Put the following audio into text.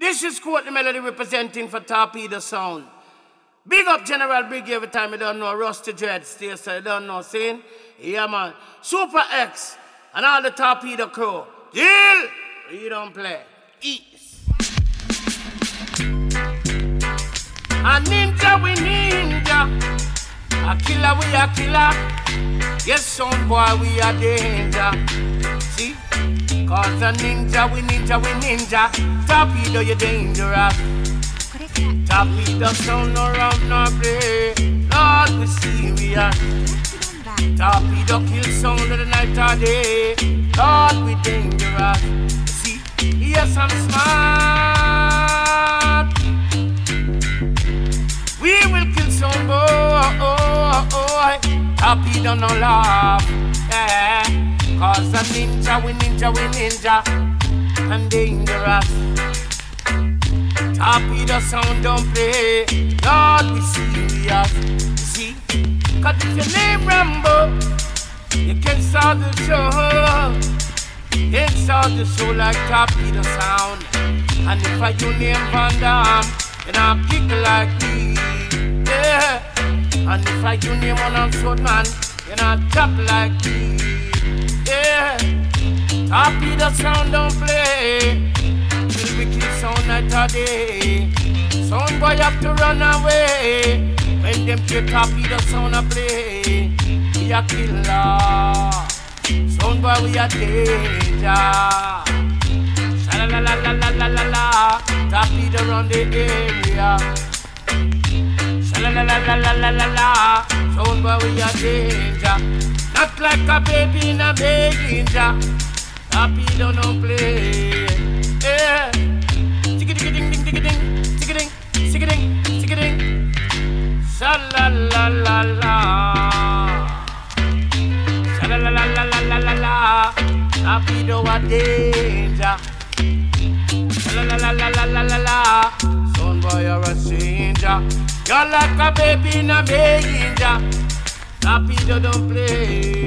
This is Courtney Melody representing for Torpedo Sound. Big up General Big every time you don't know. Rusty Dread, stay so you don't know. Saying, yeah man. Super X and all the Torpedo crew. Deal! You don't play. East. A ninja we ninja. A killer we a killer. Yes, son boy we a danger. See? Cause a ninja we ninja. Torpedo you dangerous. Torpedo sound no round no play. Lord we serious. Torpedo kill sound of the night or day. Lord we dangerous. See, yes I'm smart. We will kill sound boy. Torpedo no laugh. Yeah. Cause a ninja we ninja. And dangerous. Torpedo sound don't play. Lord we serious. See, cause if your name Rambo, you can start the show. You can start the show like Torpedo sound. And if I you name Van Damme, then I'll kick like me. Yeah. And if I you name one sword man, then I'll chop like me. Yeah. Torpedo sound don't play. Till we kill sound night or day. Sound boy have to run away. When them play Torpedo sound a play. We a killer. Sound boy we a danger. Sha la la la la la la la. Torpedo round the area. Sha la la la la la la la la. Sound boy we a danger. Not like a baby in a danger. Torpedo don't play. Yeah. Tick-a-ding. Sha-la-la-la-la. Sha-la-la-la-la-la-la-la. Torpedo a danger. Sha-la-la-la-la-la-la-la. Son boy you're a stranger. You're like a baby in a danger. Torpedo don't play.